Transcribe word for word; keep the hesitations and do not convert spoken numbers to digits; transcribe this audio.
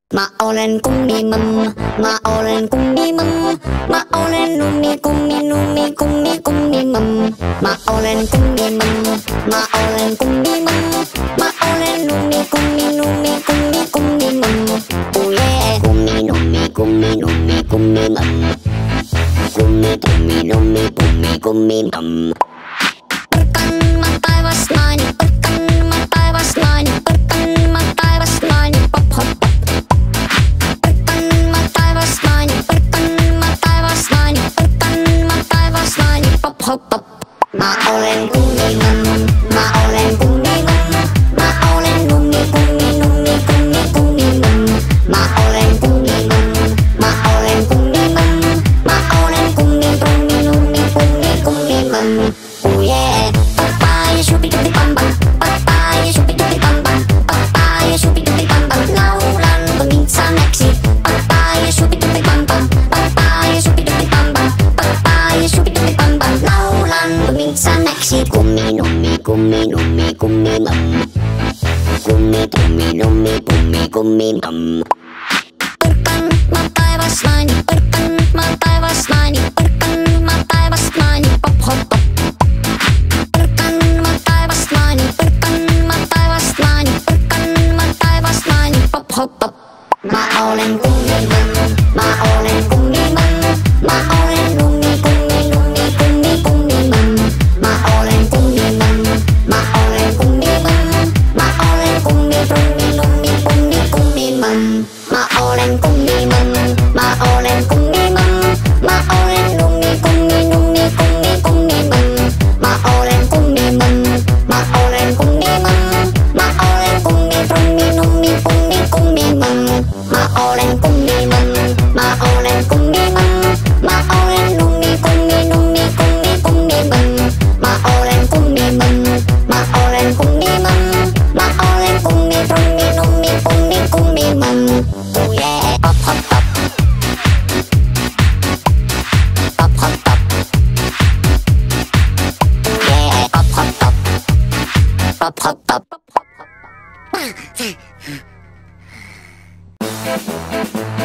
Maolen kumi mem, maolen kumi mem, maolen lumi kumi lumi kumi kumi mem, maolen kumi mem, maolen kumi mem, maolen lumi kumi lumi kumi kumi mem. Oh yeah, kumi lumi kumi lumi kumi mem, kumi kumi lumi kumi kumi mem. Perkan matai wasnani, perkan matai wasnani, perkan matai wasnani, pop hop pop. Hop hop. Maolen kumi mem, maolen kumi mem, maolen lumi kumi lumi kumi kumi mem, maolen kumi mem, maolen kumi mem, maolen kumi kumi lumi kumi kumi mem. Oh yeah, papaya shubi dubi bam bam, papaya shubi dubi bam bam, papaya shubi dubi bam bam, laulan peminsa Meksi, papaya shubi dubi bam bam, papaya shubi dubi bam bam, papaya shubi dubi bam bam. Pemirsa Meksi, kumi lumi kumi lumi kumi mem, kumi kumi lumi kumi kumi mem. Perkan matai wasnani, perkan matai wasnani, perkan matai wasnani, pop hop pop. Perkan matai wasnani, perkan matai wasnani, perkan matai wasnani, pop hop pop. Maolen kumi mem, maolen kumi mem, maolen lumi kumi lumi kumi kumi mem, maolen kumi mem, maolen kumi mem, maolen kumi kumi lumi kumi kumi mem, maolen kumi mem, maolen kumi mem, maolen lumi kumi lumi kumi kumi mem, maolen kumi mem, maolen kumi mem, maolen kumi kumi lumi kumi kumi mem, maolen kumi mem, maolen kumi mem, maolen lumi kumi lumi kumi kumi mem, maolen kumi mem, maolen kumi mem, maolen kumi kumi lumi kumi kumi mem. Oh yeah, pop hop pop, pop hop pop. Oh yeah, pop hop pop, pop hop pop.